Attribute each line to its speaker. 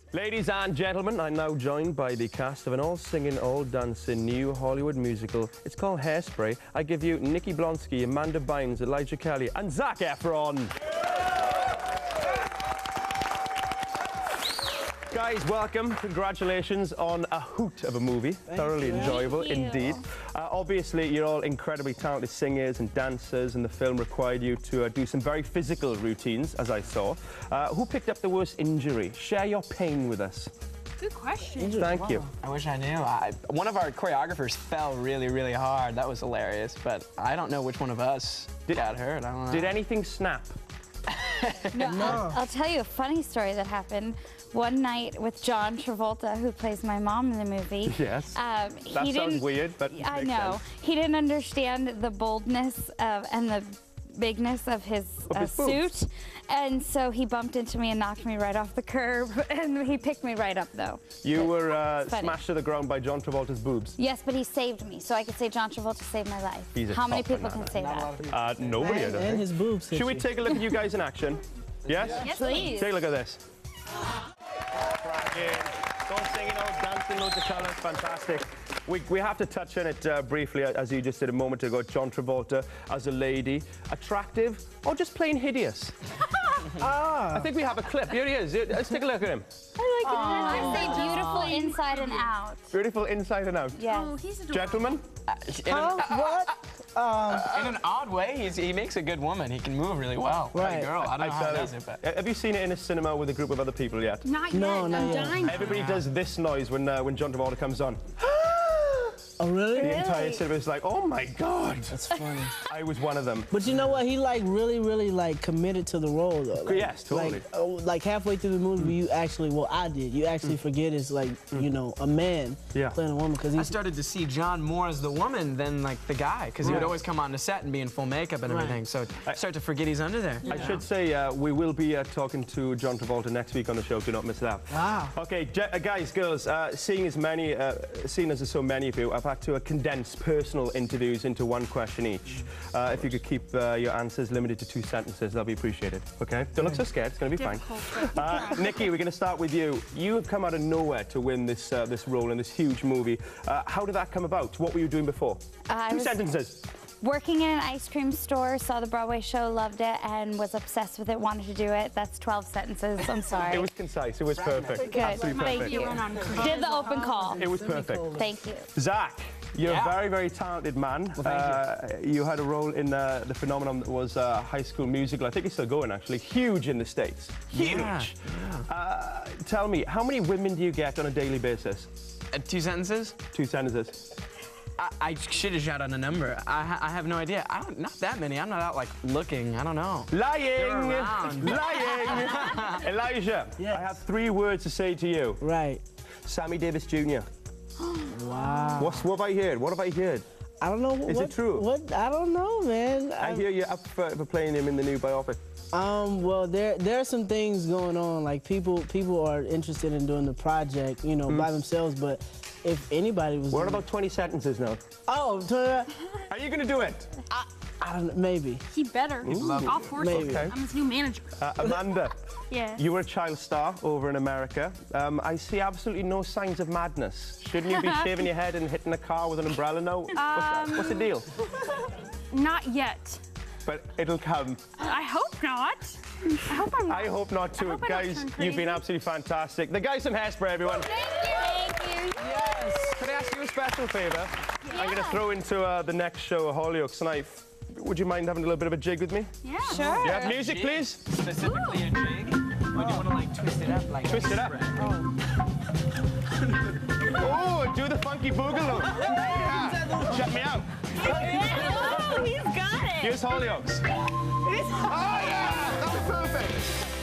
Speaker 1: Ladies and gentlemen, I'm now joined by the cast of an all-singing, all-dancing new Hollywood musical. It's called Hairspray. I give you Nikki Blonsky, Amanda Bynes, Kelley and Zac Efron. Guys, welcome. Congratulations on a hoot of a movie. Thoroughly enjoyable indeed. Obviously, you're all incredibly talented singers and dancers, and the film required you to do some very physical routines, as I saw. Who picked up the worst injury? Share your pain with us.
Speaker 2: Good question.
Speaker 1: Thank you.
Speaker 3: I wish I knew. One of our choreographers fell really, really hard. That was hilarious, but I don't know which one of us got hurt. I don't know.
Speaker 1: Did anything snap?
Speaker 4: No. I'll tell you a funny story that happened one night with John Travolta, who plays my mom in the movie.
Speaker 1: Yes.
Speaker 4: That
Speaker 1: sounds weird, but
Speaker 4: I know. Sense. He didn't understand the boldness and the bigness of his suit, and so he bumped into me and knocked me right off the curb, and he picked me right up, though.
Speaker 1: You were smashed to the ground by John Travolta's boobs.
Speaker 4: Yes, but he saved me, so I could say John Travolta saved my life.
Speaker 1: He's a
Speaker 4: How many people
Speaker 1: banana.
Speaker 4: can say that?
Speaker 1: Nobody, I don't think.
Speaker 5: And his boobs.
Speaker 1: Should we take a look at you guys in action? Yes?
Speaker 4: Yes, please.
Speaker 1: Take a look at this. All singing, all dancing, loads of colours, fantastic. We have to touch on it briefly, as you just did a moment ago. John Travolta as a lady, attractive or just plain hideous? I think we have a clip. Here he is. Let's take a look at him.
Speaker 4: I like it. I say beautiful inside and out.
Speaker 1: Beautiful inside and out.
Speaker 4: Yes.
Speaker 2: Oh, he's adorable.
Speaker 1: Gentlemen?
Speaker 5: What?
Speaker 3: In an odd way, he makes a good woman. He can move really well.
Speaker 5: Right.
Speaker 3: Like a girl. I don't know how he does it, but...
Speaker 1: Have you seen it in a cinema with a group of other people yet?
Speaker 2: Not yet.
Speaker 5: No, not
Speaker 2: I'm
Speaker 5: yet.
Speaker 2: dying.
Speaker 1: Everybody does this noise when John Travolta comes on.
Speaker 5: Oh, really?
Speaker 1: The entire cinema is like, oh my God.
Speaker 5: That's funny.
Speaker 1: I was one of them.
Speaker 5: But you know what? He really committed to the role though. Like,
Speaker 1: Yes, totally.
Speaker 5: Like halfway through the movie, you actually, well, I did. You actually forget it's like, you know, a man playing a woman because
Speaker 3: I started to see John more as the woman than like the guy, because he would always come on the set and be in full makeup and everything. So I start to forget he's under there.
Speaker 1: I should say we will be talking to John Travolta next week on the show. Do not miss that.
Speaker 5: Wow.
Speaker 1: Okay, guys, girls, seeing as there's so many of you, I've had to condense personal interviews into one question each. If you could keep your answers limited to 2 sentences, that'll be appreciated. Okay? Don't look so scared. It's going to be fine. Nikki, we're going to start with you. You have come out of nowhere to win this role in this huge movie. How did that come about? What were you doing before? 2 sentences.
Speaker 4: Working in an ice cream store, saw the Broadway show, loved it, and was obsessed with it, wanted to do it. That's 12 sentences. I'm sorry.
Speaker 1: It was concise. It was perfect.
Speaker 4: Good.
Speaker 1: Absolutely perfect.
Speaker 4: Thank you. Did the open call.
Speaker 1: It was perfect.
Speaker 4: Thank you.
Speaker 1: Zac, you're a very, very talented man.
Speaker 3: Well, thank
Speaker 1: you had a role in the phenomenon that was High School Musical. I think it's still going, actually. Huge in the States. Huge. Yeah. Tell me, how many women do you get on a daily basis?
Speaker 3: 2 sentences?
Speaker 1: 2 sentences.
Speaker 3: I should have shot on a number. I have no idea. Not that many. I'm not out like looking. I don't know.
Speaker 1: Lying! Lying! Elijah, I have 3 words to say to you.
Speaker 5: Right.
Speaker 1: Sammy Davis Jr.
Speaker 5: Wow.
Speaker 1: What have I heard? What have I heard?
Speaker 5: I don't know.
Speaker 1: Is it true?
Speaker 5: What? I don't know, man.
Speaker 1: I hear you're up for playing him in the new biopic.
Speaker 5: Well, there are some things going on. Like people are interested in doing the project, you know, by themselves. But if anybody was,
Speaker 1: We're about 20 sentences now.
Speaker 5: Oh,
Speaker 1: are you gonna do it?
Speaker 5: I don't know. Maybe.
Speaker 2: He better. I'll force him.
Speaker 5: Maybe.
Speaker 2: I'm his new manager.
Speaker 1: Amanda.
Speaker 2: Yes.
Speaker 1: You were a child star over in America. I see absolutely no signs of madness. Shouldn't you be shaving your head and hitting a car with an umbrella now? What's the deal?
Speaker 2: Not yet.
Speaker 1: But it'll come.
Speaker 2: I hope not. I hope I'm not.
Speaker 1: I hope not too. Guys, you've been absolutely fantastic. The guys from Hairspray, everyone.
Speaker 4: Thank you.
Speaker 1: Yes. Could I ask you a special favour?
Speaker 4: Yeah.
Speaker 1: I'm going to throw into the next show, Hollyoaks tonight. Would you mind having a little bit of a jig with me?
Speaker 2: Yeah.
Speaker 4: Sure.
Speaker 1: Yeah, music, please.
Speaker 3: Specifically a jig? Or do you want to like twist it up? Like
Speaker 1: Twist it up. Oh, do the funky boogaloo. Yeah. Check me out.
Speaker 2: Oh, he's got it.
Speaker 1: Here's Hollyoaks. Oh, yeah, that was perfect.